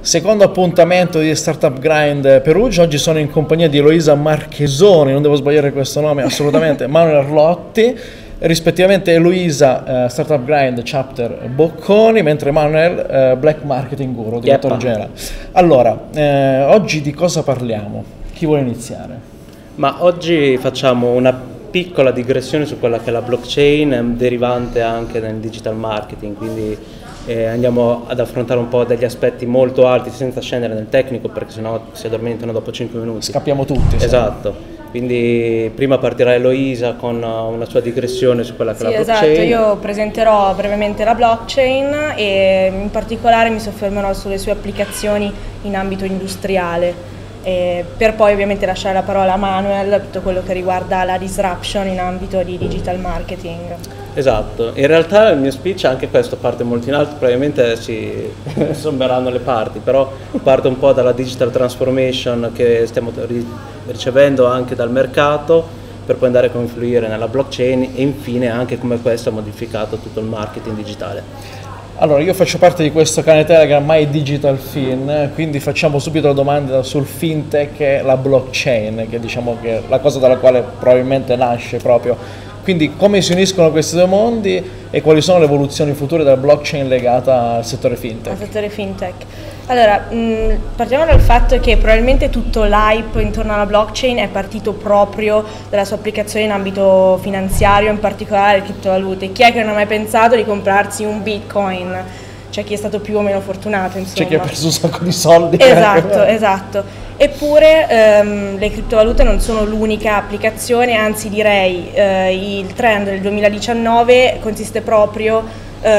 Secondo appuntamento di Startup Grind Perugia. Oggi sono in compagnia di Eloisa Marchesoni, non devo sbagliare questo nome assolutamente, Manuel Arlotti, rispettivamente Eloisa Startup Grind Chapter Bocconi, mentre Manuel Black Marketing Guru, direttore generale. Allora, oggi di cosa parliamo? Chi vuole iniziare? Ma oggi facciamo una piccola digressione su quella che è la blockchain, derivante anche nel digital marketing, quindi andiamo ad affrontare un po' degli aspetti molto alti senza scendere nel tecnico, perché sennò si addormentano dopo 5 minuti. Scappiamo tutti. Esatto, quindi prima partirà Eloisa con una sua digressione su quella che è la blockchain. Esatto, io presenterò brevemente la blockchain e in particolare mi soffermerò sulle sue applicazioni in ambito industriale. Per poi ovviamente lasciare la parola a Manuel per tutto quello che riguarda la disruption in ambito di digital marketing. Esatto, in realtà il mio speech anche questo parte molto in alto, probabilmente si sommeranno le parti, però parte un po' dalla digital transformation che stiamo ricevendo anche dal mercato, per poi andare a confluire nella blockchain e infine anche come questo ha modificato tutto il marketing digitale. Allora, io faccio parte di questo canale Telegram My Digital Fin, quindi facciamo subito la domanda sul fintech e la blockchain, che diciamo che è la cosa dalla quale probabilmente nasce proprio. Quindi come si uniscono questi due mondi e quali sono le evoluzioni future della blockchain legata al settore fintech? Al settore fintech. Allora, partiamo dal fatto che probabilmente tutto l'hype intorno alla blockchain è partito proprio dalla sua applicazione in ambito finanziario, in particolare le criptovalute. Chi è che non ha mai pensato di comprarsi un Bitcoin? C'è chi è stato più o meno fortunato, insomma. C'è chi ha perso un sacco di soldi. Esatto, esatto. Eppure le criptovalute non sono l'unica applicazione, anzi direi il trend del 2019 consiste proprio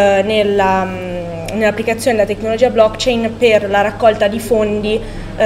nell'applicazione della tecnologia blockchain per la raccolta di fondi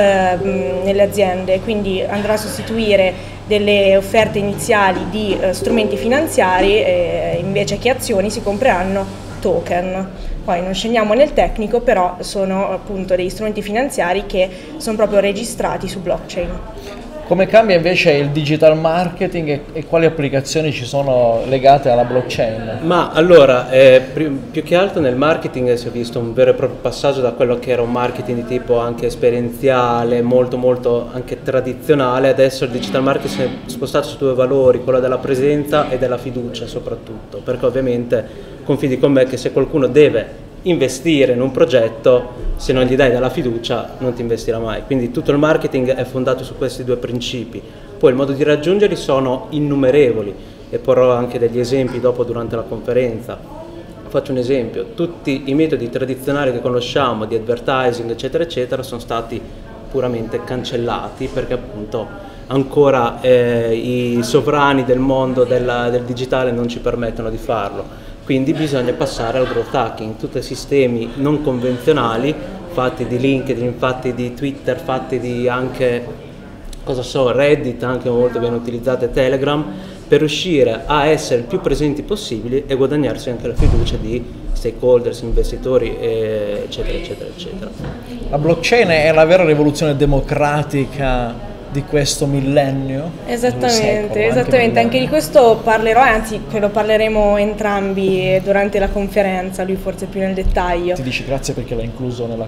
nelle aziende, quindi andrà a sostituire delle offerte iniziali di strumenti finanziari e invece che azioni si compreranno token. Poi non scendiamo nel tecnico, però sono appunto degli strumenti finanziari che sono proprio registrati su blockchain. Come cambia invece il digital marketing e quali applicazioni ci sono legate alla blockchain? Ma allora, più che altro nel marketing si è visto un vero e proprio passaggio da quello che era un marketing di tipo anche esperienziale, molto anche tradizionale. Adesso il digital marketing si è spostato su due valori, quello della presenza e della fiducia soprattutto, perché ovviamente confidi con me che se qualcuno deve investire in un progetto, se non gli dai della fiducia non ti investirà mai, quindi tutto il marketing è fondato su questi due principi. Poi il modo di raggiungerli sono innumerevoli e porrò anche degli esempi dopo durante la conferenza. Faccio un esempio: tutti i metodi tradizionali che conosciamo di advertising eccetera eccetera sono stati puramente cancellati perché appunto ancora i sovrani del mondo del digitale non ci permettono di farlo. Quindi bisogna passare al growth hacking, tutti sistemi non convenzionali fatti di LinkedIn, fatti di Twitter, fatti di anche, cosa so, Reddit, anche molto ben utilizzate, Telegram, per riuscire a essere il più presenti possibili e guadagnarsi anche la fiducia di stakeholders, investitori, eccetera, eccetera, eccetera. La blockchain è la vera rivoluzione democratica di questo millennio? Esattamente, esattamente. Anche di questo parlerò, anzi lo parleremo entrambi durante la conferenza, lui forse più nel dettaglio. Ti dici grazie perché l'ha incluso nella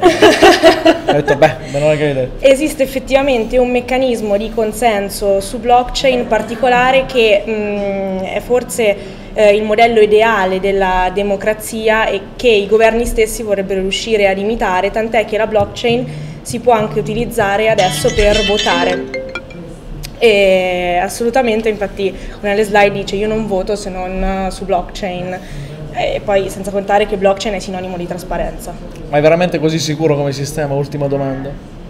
cosa. Ho detto beh, non è che hai detto. Esiste effettivamente un meccanismo di consenso su blockchain particolare che è forse il modello ideale della democrazia e che i governi stessi vorrebbero riuscire ad imitare, tant'è che la blockchain si può anche utilizzare adesso per votare. E assolutamente, infatti una delle slide dice io non voto se non su blockchain, e poi senza contare che blockchain è sinonimo di trasparenza. Ma è veramente così sicuro come sistema? Ultima domanda.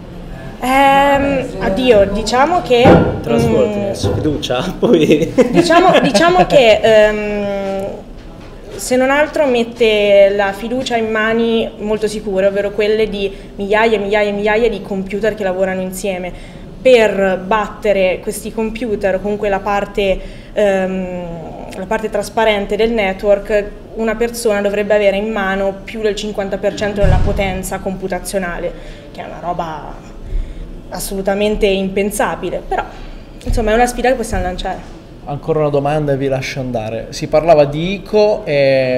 Addio, diciamo che Trustworthiness, fiducia, poi diciamo che se non altro mette la fiducia in mani molto sicure, ovvero quelle di migliaia e migliaia e migliaia di computer che lavorano insieme. Per battere questi computer, comunque la parte trasparente del network, una persona dovrebbe avere in mano più del 50% della potenza computazionale, che è una roba assolutamente impensabile, però insomma è una sfida che possiamo lanciare. Ancora una domanda e vi lascio andare. Si parlava di ICO e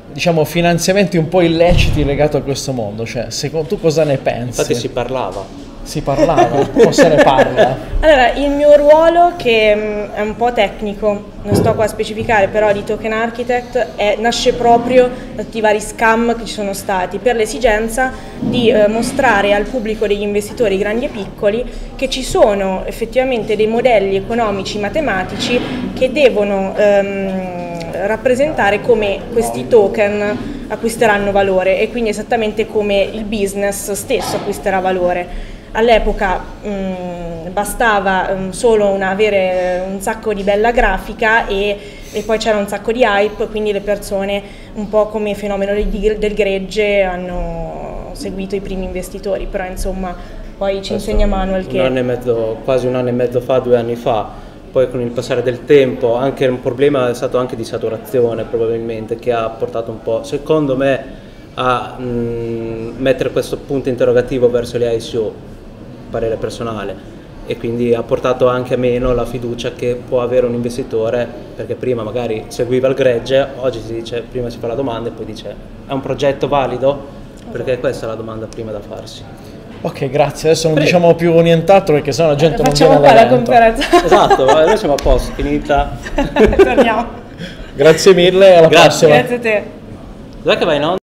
diciamo, finanziamenti un po' illeciti legati a questo mondo, cioè secondo tu cosa ne pensi? Infatti si parlava. Si parlava, o se ne parla? Allora, il mio ruolo, che è un po' tecnico, non sto qua a specificare, però di token architect, nasce proprio da tutti i vari scam che ci sono stati, per l'esigenza di mostrare al pubblico degli investitori grandi e piccoli che ci sono effettivamente dei modelli economici matematici che devono rappresentare come questi token acquisteranno valore, e quindi esattamente come il business stesso acquisterà valore. All'epoca bastava solo avere un sacco di bella grafica e poi c'era un sacco di hype, quindi le persone, un po' come fenomeno del gregge, hanno seguito i primi investitori, però insomma poi ci insegna Manuel che... quasi un anno e mezzo fa, 2 anni fa, poi con il passare del tempo anche un problema è stato anche di saturazione probabilmente, che ha portato un po', secondo me, a mettere questo punto interrogativo verso le ICO, parere personale, e quindi ha portato anche a meno la fiducia che può avere un investitore, perché prima magari seguiva il gregge, oggi si dice, prima si fa la domanda e poi dice è un progetto valido? Perché questa è la domanda prima da farsi. Ok, grazie, adesso non diciamo più nient'altro perché sennò la gente non viene Facciamo qua la all'evento. conferenza. Esatto, noi siamo a posto, finita. Torniamo. Grazie mille, alla Grazie. prossima. Grazie a te. Dov'è che vai in onda?